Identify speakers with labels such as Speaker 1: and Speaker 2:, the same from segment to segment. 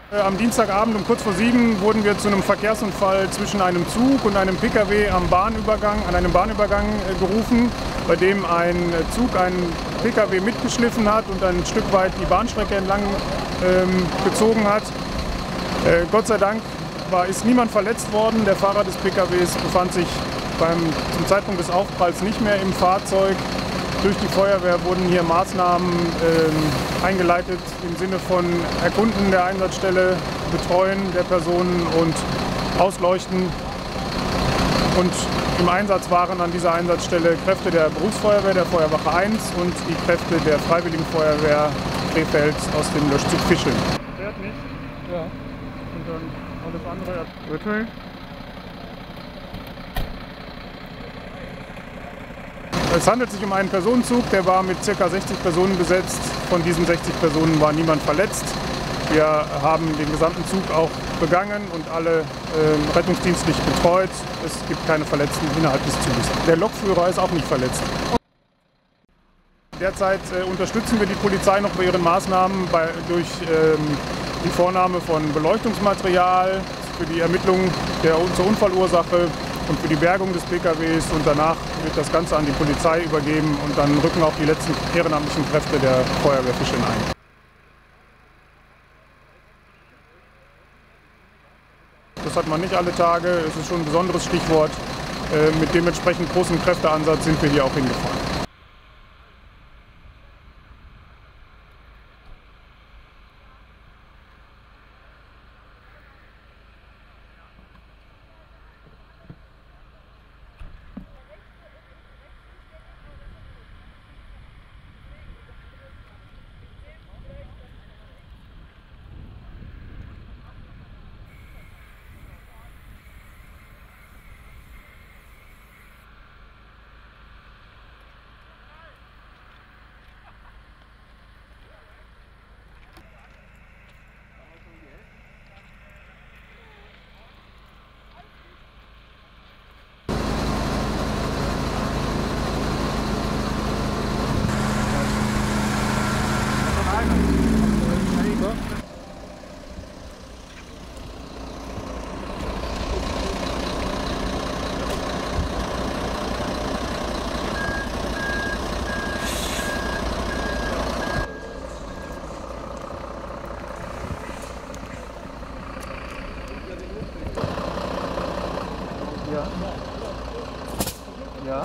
Speaker 1: Am Dienstagabend um kurz vor 7 wurden wir zu einem Verkehrsunfall zwischen einem Zug und einem Pkw an einem Bahnübergang gerufen, bei dem ein Zug einen Pkw mitgeschliffen hat und ein Stück weit die Bahnstrecke entlang gezogen hat. Gott sei Dank ist niemand verletzt worden. Der Fahrer des Pkws befand sich zum Zeitpunkt des Aufpralls nicht mehr im Fahrzeug. Durch die Feuerwehr wurden hier Maßnahmen eingeleitet im Sinne von Erkunden der Einsatzstelle, Betreuen der Personen und Ausleuchten. Und im Einsatz waren an dieser Einsatzstelle Kräfte der Berufsfeuerwehr, der Feuerwache 1 und die Kräfte der Freiwilligen Feuerwehr Krefeld aus dem Löschzug Fischeln. Fährt nicht? Ja. Und dann alles andere. Bitte. Es handelt sich um einen Personenzug, der war mit ca. 60 Personen besetzt. Von diesen 60 Personen war niemand verletzt. Wir haben den gesamten Zug auch begangen und alle rettungsdienstlich betreut. Es gibt keine Verletzten innerhalb des Zuges. Der Lokführer ist auch nicht verletzt. Derzeit unterstützen wir die Polizei noch bei ihren Maßnahmen durch die Vornahme von Beleuchtungsmaterial für die Ermittlung zur Unfallursache und für die Bergung des PKWs, und danach wird das Ganze an die Polizei übergeben und dann rücken auch die letzten ehrenamtlichen Kräfte der Feuerwehr Fischeln ein. Das hat man nicht alle Tage, es ist schon ein besonderes Stichwort. Mit dementsprechend großem Kräfteansatz sind wir hier auch hingefahren.
Speaker 2: Ja.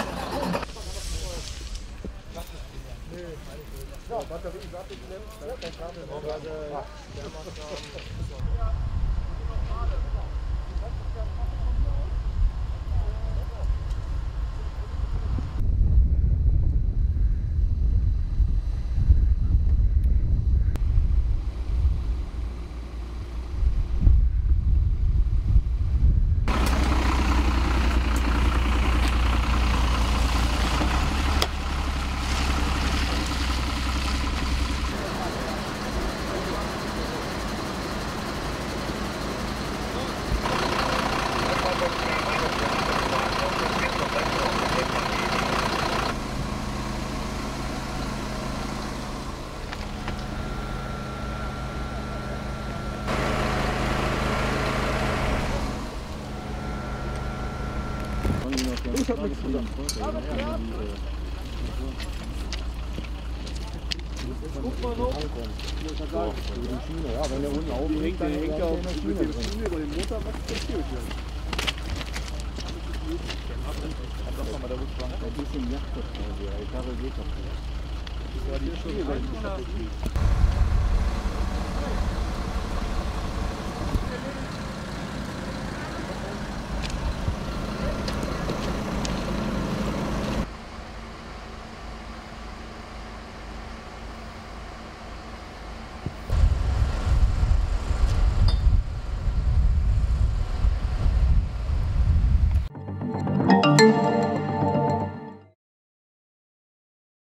Speaker 3: Ich hab nichts gesagt. Guck mal noch. Ja, wenn der unten aufhängt, dann hängt er auf der Schiene über den Motor, was passiert hier? Ein bisschen Yachtvertrag, die Karre geht doch nicht. Das war die Schiene.